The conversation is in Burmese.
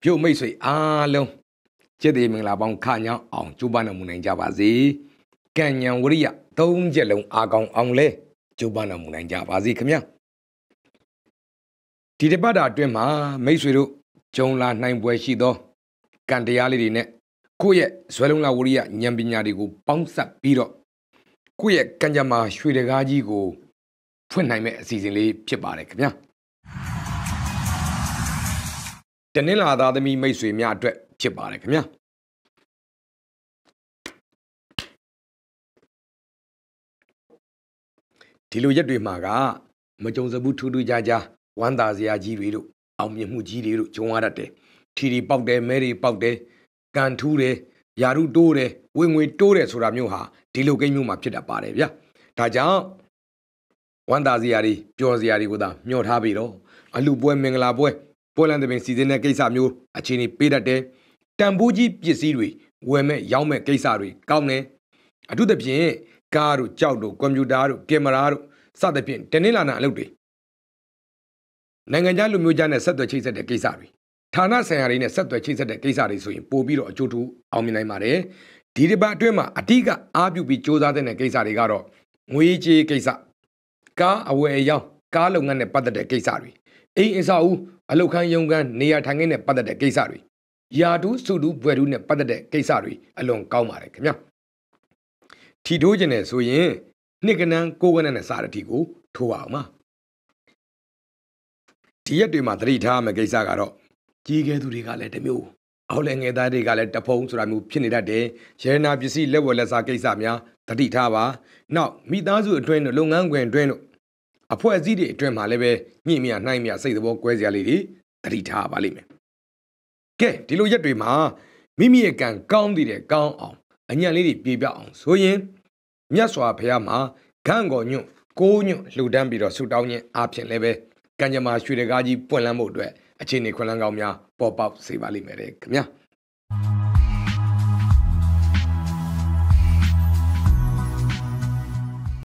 ပြုတ်မိတ်ဆွေအားလုံးကျက်သေးမင်္ဂလာပေါင်းခညောင်းအောင်ကျိုးပန်းတော်မူနိုင်ကြပါစေကံဉဏ်ဝရိယ၃ချက်လုံးအာကောင်အောင်လဲကျိုးပန်းတော်မူနိုင်ကြပါစေခင်ဗျာဒီတစ်ပတ်တာအတွင်းမှာမိတ်ဆွေတို့ဂျုံလာနိုင်ပွဲရှိသောကံတရားလေးတွေနဲ့ကိုယ့်ရဲ့ဇွဲလုံးလာဝရိယဉာဏ်ပညာတွေကိုပေါင်းစပ်ပြီးတော့ကိုယ့်ရဲ့ကံကြမ္မာရွှေတကားကြီးကိုဖွင့်နိုင်မဲ့အစီအစဉ်လေးဖြစ်ပါတယ်ခင်ဗျာတနင်္လာသားသမီးမိတ်ဆွေများအတွက်ဖြစ်ပါတယ်ခင်ဗျာဒီလိုရက်တွေမှာကမကြုံစဘူးထူးထူးခြားခြားဝမ်းသာစရာကြီးတွေတို့အောင်မြင်မှုကြီးတွေတို့ဂျုံရတတ်တယ်ထီပေါက်တယ်မဲတွေပေါက်တယ်ကန်ထူးတယ်ယာရုတိုးတယ်ဝင်ငွေတိုးတယ်ဆိုတာမျိုးဟာဒီလိုကိန်းမျိုးမှာဖြစ်တတ်ပါတယ်ဗျာဒါကြောင့်ဝမ်းသာစရာတွေပျော်စရာတွေကိုသာမျှော်ထားပြီးတော့အလူပွဲမင်္ဂလာပွဲပွဲလမ်းသဘင်စီစဉ်တဲ့ကိစ္စမျိုးအခြေအနေပေးတတ်တယ်တန်ဖိုးကြီးပစ္စည်းတွေဝယ်မဲ့ရောင်းမဲ့ကိစ္စတွေကောင်းတယ်အထူးသဖြင့်ကားတို့ကြောက်တို့ကွန်ပျူတာတို့ကင်မရာတို့စသဖြင့်တနင်္လာနာအလုပ်တွေနိုင်ငံခြားလူမျိုးကြားနဲ့ဆက်သွယ်ချိတ်ဆက်တဲ့ကိစ္စတွေဌာနဆိုင်ရာတွေနဲ့ဆက်သွယ်ချိတ်ဆက်တဲ့ကိစ္စတွေဆိုရင်ပို့ပြီးတော့အကျိုးထူးအောင်မြင်နိုင်ပါတယ်ဒီတစ်ပတ်အတွင်းမှာအဓိကအားပြုပြီးစ조사တဲ့ကိစ္စတွေကတော့ငွေကြေးကိစ္စကားအဝယ်အယောင်းကားလုပ်ငန်းနဲ့ပတ်သက်တဲ့ကိစ္စတွေအိမ်အဆောက်အဦအလုပ်ခန်းရုံးခန်းနေရာထိုင်ခင်းနဲ့ပတ်သက်တဲ့ကိစ္စတွေယာတူးစုတူးဘွယ်တူးနဲ့ပတ်သက်တဲ့ကိစ္စတွေအလွန်ကောင်းပါတယ်ခင်ဗျာထီထိုးခြင်းနဲ့ဆိုရင်နှစ်ကနန်းကိုးကနန်းနဲ့စတဲ့ထီကိုထိုးပါအောင်ပါဒီရက်တွေမှာသတိထားမယ့်ကိစ္စကတော့ကြီးကဲသူတွေကလည်းတမျိုးအောက်လည်းငယ်သားတွေကလည်းတဖုံဆိုတာမျိုးဖြစ်နေတတ်တယ်ရဲနာပစ္စည်းလက်ဝယ်လက်စားကိစ္စများသတိထားပါနောက်မိသားစုအတွင်းတို့လုပ်ငန်းခွင်အတွင်းတို့အဖွဲ့အစည်းတွေအတွင်းမှာလည်းပဲညှိမြနှိုင်းမြစိတ်သဘောကွဲစရာလေးတွေသတိထားပါလိမ့်မယ်ကဲဒီလိုရက်တွေမှာမိမိရဲ့ကံကောင်းတဲ့ကောင်းအောင်အညံ့လေးတွေပြေပြအောင်ဆိုရင်မြတ်စွာဘုရားမှာဂန့်ကော်ညွန့်ကိုးညွန့်လှူဒန်းပြီးတော့ဆုတောင်းခြင်းအားဖြင့်လည်းပဲကံကြမ္မာရွှေတကားကြီးပွင့်လန်းဖို့အတွက်အခြေအနေခွင့်လန်းကောင်းများပေါ်ပေါက်စေပါလိမ့်မယ်ခင်ဗျာ